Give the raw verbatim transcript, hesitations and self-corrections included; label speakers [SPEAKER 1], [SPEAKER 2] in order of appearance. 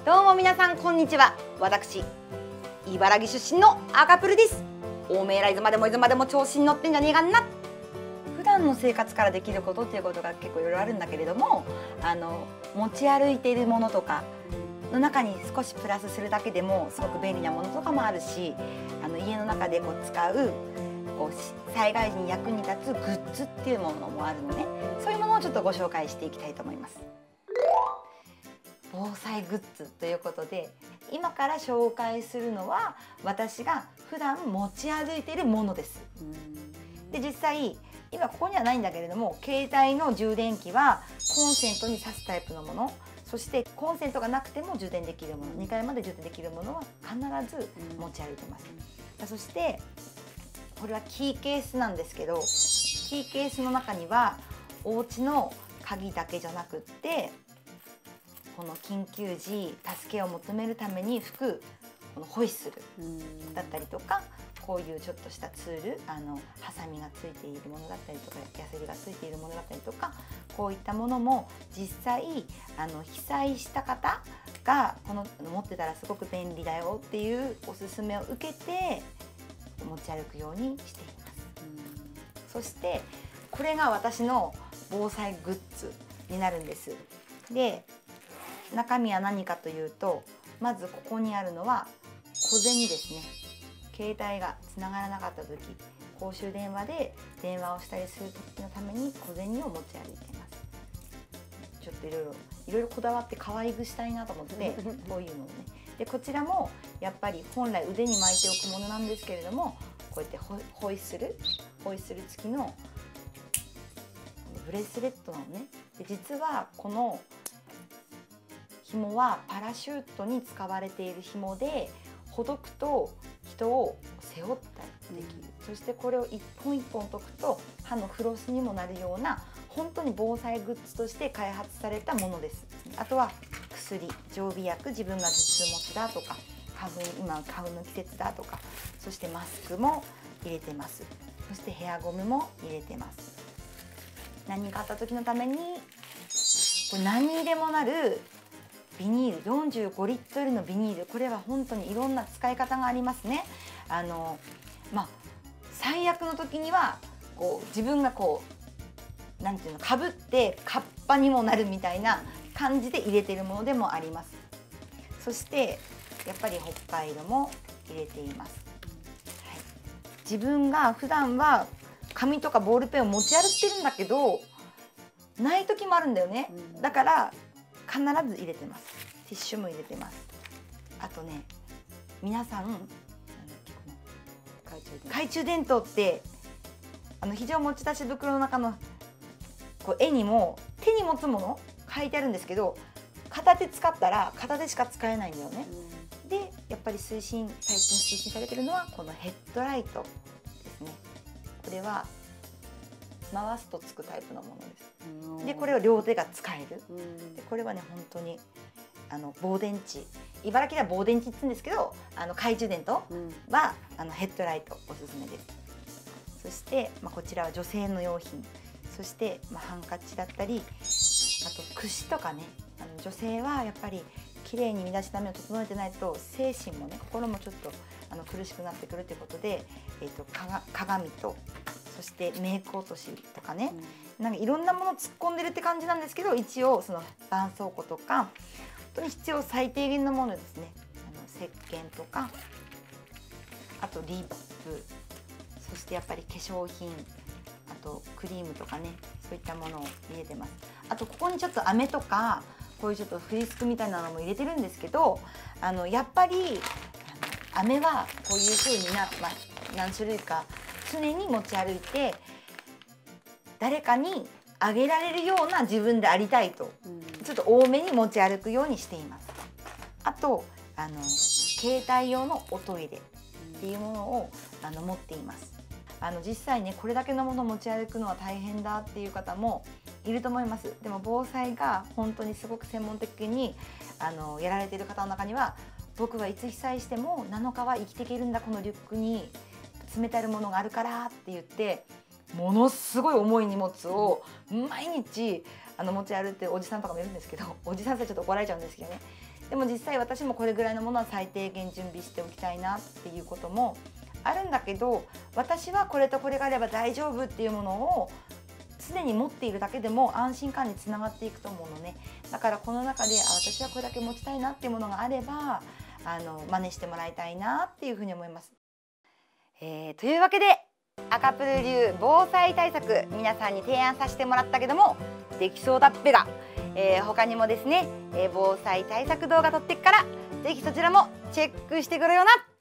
[SPEAKER 1] どうも皆さんこんにちは。私茨城出身の赤プルです。おめえらいつまでもいつまでも調子に乗ってんじゃねえかな。普段の生活からできることっていうことが結構いろいろあるんだけれども、あの持ち歩いているものとかの中に少しプラスするだけでもすごく便利なものとかもあるし、あの家の中でこう使うこう災害時に役に立つグッズっていうものもあるのね。そういうものをちょっとご紹介していきたいと思います。防災グッズということで、今から紹介するのは私が普段持ち歩いているものです。で実際今ここにはないんだけれども、携帯の充電器はコンセントに挿すタイプのもの、そしてコンセントがなくても充電できるもの、にかいまで充電できるものは必ず持ち歩いてます。そしてこれはキーケースなんですけど、キーケースの中にはお家の鍵だけじゃなくって、この緊急時助けを求めるために吹くこのホイッスルだったりとか、こういうちょっとしたツール、あのハサミがついているものだったりとか、ヤスリがついているものだったりとか、こういったものも実際あの被災した方がこの持ってたらすごく便利だよっていうおすすめを受けて持ち歩くようにしています。そしてこれが私の防災グッズになるんです。で中身は何かというと、まずここにあるのは小銭ですね。携帯がつながらなかった時、公衆電話で電話をしたりする時のために小銭を持ち歩いています。ちょっといろいろいろいろこだわって可愛くしたいなと思ってこういうのをね。でこちらもやっぱり本来腕に巻いておくものなんですけれども、こうやってホホイッスルホイッスル付きのブレスレットなのね。で実はこの紐はパラシュートに使われている紐で、ほどくと人を背負ったりできる、うん、そしてこれを一本一本解くと歯のフロスにもなるような本当に防災グッズとして開発されたものです。あとは薬、常備薬、自分が頭痛持ちだとか、花粉今花粉の季節だとか、そしてマスクも入れてます。そしてヘアゴムも入れてます。何かあった時のためにこれ何にでもなるビニール、よんじゅうごリットルのビニール、これは本当にいろんな使い方がありますね。あのまあ最悪の時にはこう自分がこうなんていうのかぶってカッパにもなるみたいな感じで入れているものでもあります。そしてやっぱり北海道も入れています。はい、自分が普段は紙とかボールペンを持ち歩いてるんだけど、ない時もあるんだよね。だから必ず入れてます。ティッシュも入れてます。あとね、皆さんなんだっけ、この懐中電灯ってあの非常持ち出し袋の中のこう絵にも手に持つもの書いてあるんですけど、片手使ったら片手しか使えないんだよね。でやっぱり推進最近推進されてるのはこのヘッドライトですね。これは回すとつくタイプのものです。でこれを両手が使える。でこれはね本当にあの棒電池、茨城では棒電池って言うんですけど、あの懐中電灯は、うん、あのヘッドライトおすすめです。そして、まあ、こちらは女性の用品、そして、まあ、ハンカチだったり、あと櫛とかね、あの女性はやっぱり綺麗に身だしなみを整えてないと精神もね心もちょっとあの苦しくなってくるということで、えーと、かが鏡とそしてメイク落としとかね、うん、なんかいろんなもの突っ込んでるって感じなんですけど、一応その絆創膏とか本当に必要最低限のものですね。あの石鹸とか、あとリップ、そしてやっぱり化粧品、あとクリームとかね、そういったものを入れてます。あとここにちょっと飴とかこういうちょっとフリスクみたいなのも入れてるんですけど、あのやっぱりあの飴はこういう風にな、まあ、何種類か常に持ち歩いて誰かにあげられるような自分でありたいと、うん、ちょっと多めに持ち歩くようにしています。あとあの携帯用のおトイレっていうものをあの持っています。あの実際ねこれだけのものを持ち歩くのは大変だっていう方もいると思います。でも防災が本当にすごく専門的にあのやられている方の中には、僕はいつ被災してもなのかは生きていけるんだ、このリュックに詰めてあるものがあるからって言ってものすごい重い荷物を毎日あの持ち歩いてるおじさんとかもいるんですけど、おじさんってちょっと怒られちゃうんですけどね。 でも実際私もこれぐらいのものは最低限準備しておきたいなっていうこともあるんだけど、私はこれとこれがあれば大丈夫っていうものを常に持っているだけでも安心感につながっていくと思うのね。だからこの中で、あ、私はこれだけ持ちたいなっていうものがあれば、あの真似してもらいたいなっていうふうに思います。えー、というわけで赤プル流防災対策、皆さんに提案させてもらったけどもできそうだっぺが、えー、他にもですね、えー、防災対策動画撮ってっから、ぜひそちらもチェックしてくれよな。